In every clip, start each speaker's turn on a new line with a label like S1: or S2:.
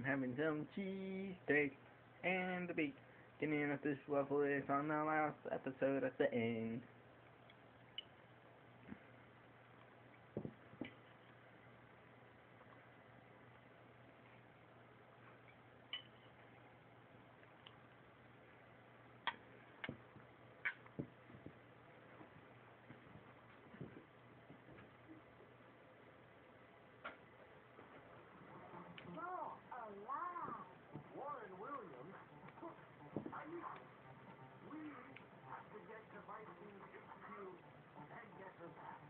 S1: having some cheesesteak and the beat. Getting in with this waffle is on the last episode at the end.
S2: Warren Williams, we have to get to Vikings HQ and get her back.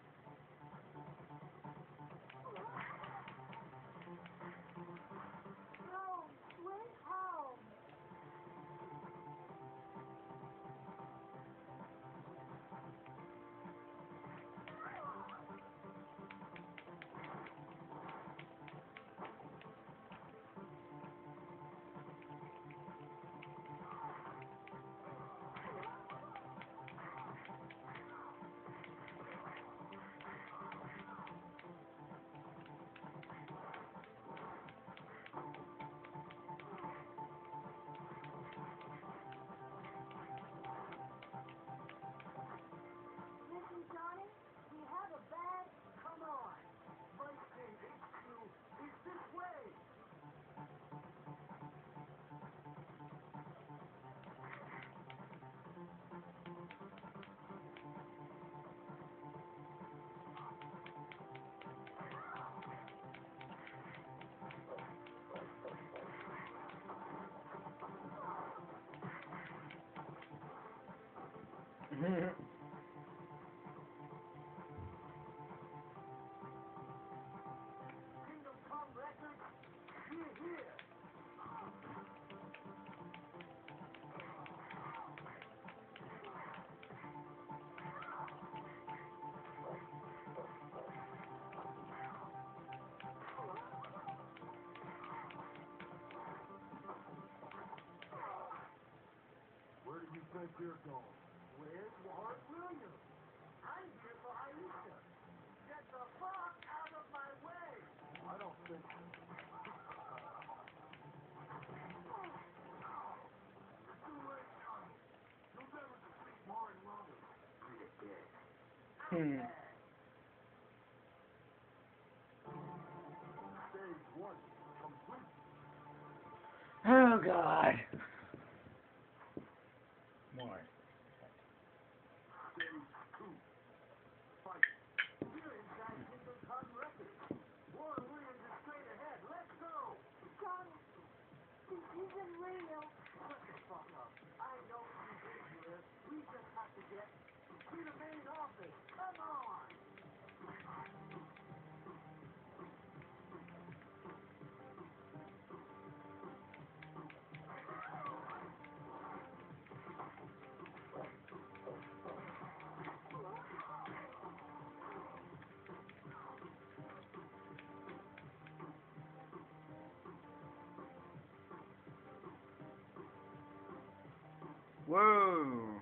S3: No, where's home? Listen, Johnny, we have a bad...
S2: Come on, Vikings HQ is this way. Kingdom Come Records, we're here. Where do you think you're going? Where's Warren Williams? I'm here for Aisha. Get the fuck out of my way! I don't think so. It's too late, Johnny. You'll never defeat Warren Williams. You're dead.
S1: Hmm.
S2: Stage 1 complete.
S1: Oh God. More.
S2: Stage 2 fight. We're inside Kingdom Come Records. Warren Williams is straight ahead. Let's go!
S3: Johnny, this isn't real.
S2: Shut the fuck up. I know you've been here. We just have to get to the main office. Come on!
S1: Whoa.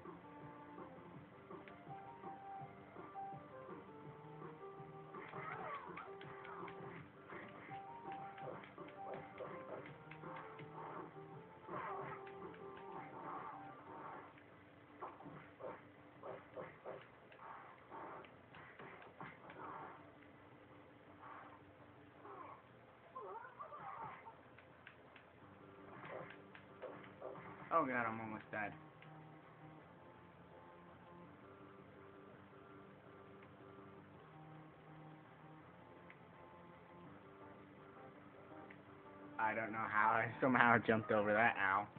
S1: Oh God, I'm almost dead. I don't know how I somehow jumped over that owl.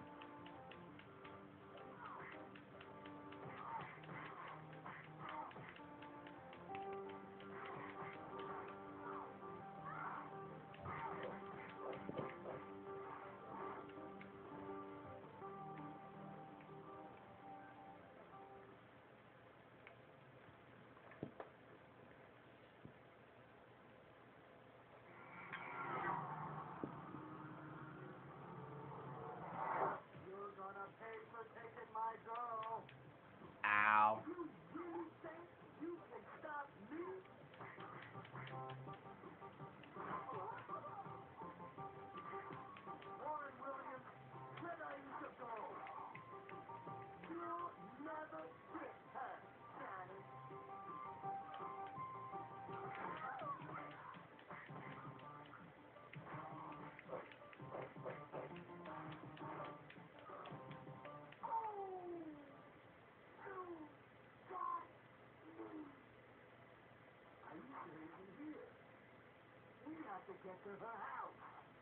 S2: get to her house.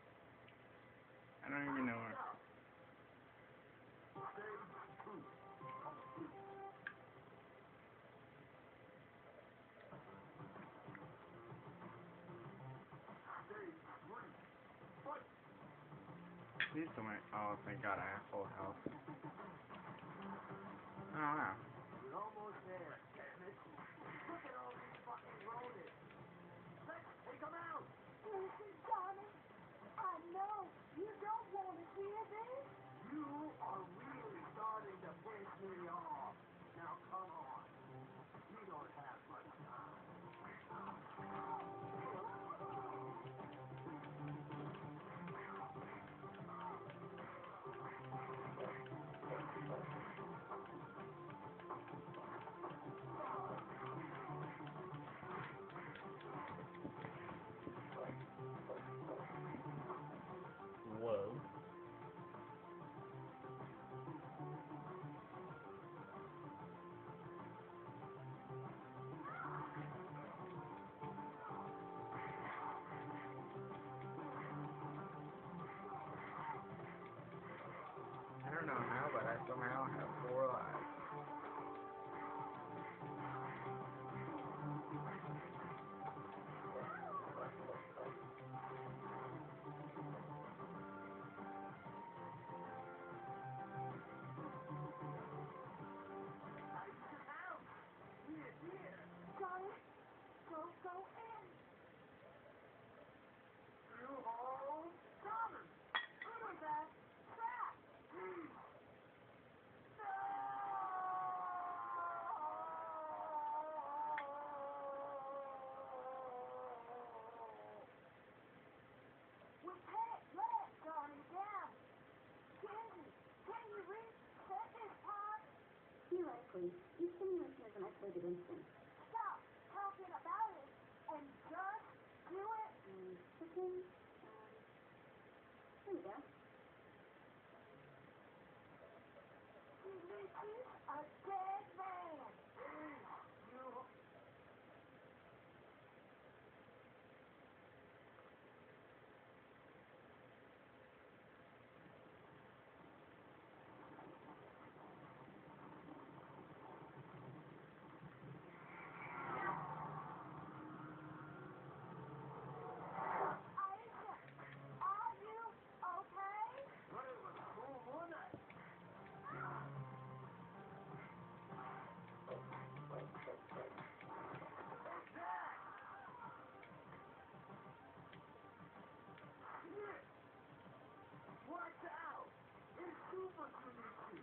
S1: I don't even know her.
S2: Stage 2. Complete. Stage 3. Fight.
S1: Please don't make. Oh, thank God I have full health. Oh, wow.
S2: You're almost there, damn it. Look at all these fucking rodents. Let's take them out.
S3: Listen, Johnny, I know you don't want to hear this.
S2: You are really starting to piss me off. Now come on. We don't have much time.
S1: Whoa. I don't know how, but I somehow have 4 lives.
S3: Johnny, don't go in.
S2: You home? Coming.
S3: It was a trap. We can't let Johnny down. Can you reset this part?
S4: Theoretically, these simulations are an isolated instance.
S3: Stop talking about it and just do it.
S4: Cooking, here we go.
S3: Dimitri's a dead man. Aisha, are you okay?
S2: But it was cool, wasn't it? Jack! Shit! Watch out! It's Super Dimitri!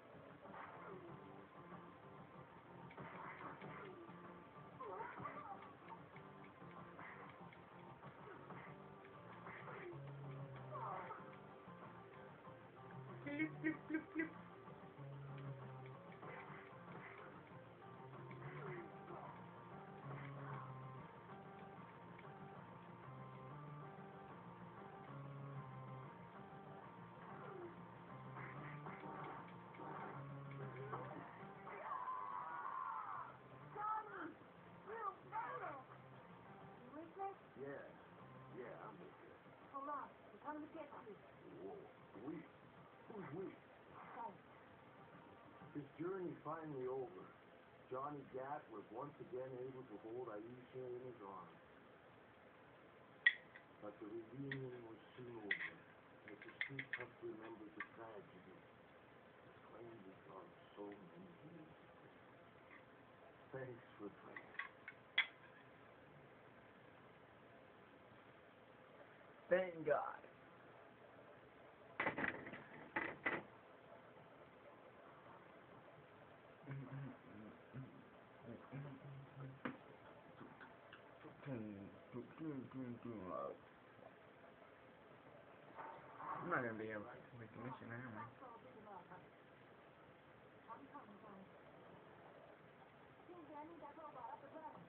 S1: Flip, flip, flip, flip.
S3: Johnny, you made it. You with me?
S2: Yeah, I'm with you.
S3: Hold on, we're coming to get you.
S2: Whoa, we? Who's we?
S3: Thanks.
S2: His journey finally over. Johnny Gat was once again able to hold Aisha in his arms. But the reunion was soon over, as the street pup remembered the tragedy. The flame we loved so many years ago. Thanks for playing.
S1: Thank God. I'm not gonna be able to complete the mission, am I?
S3: I'm coming, Johnny. Ginger, I need that robot up and running.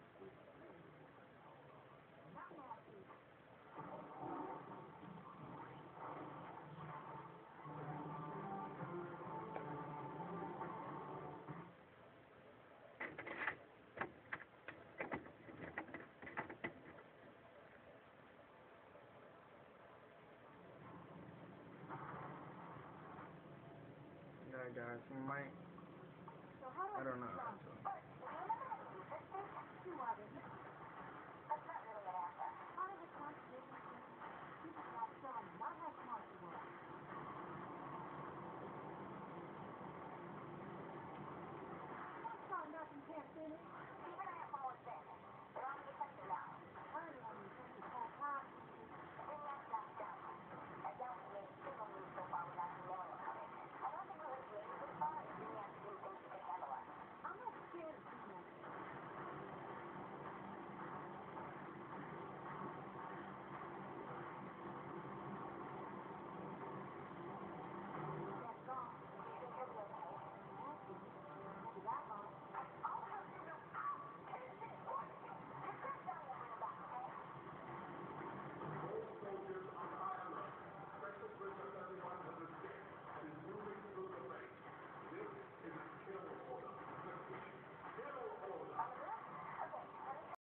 S3: Not nasty.
S1: guys. We might.
S3: So how do
S1: I don't know.
S3: stop?
S1: Actually.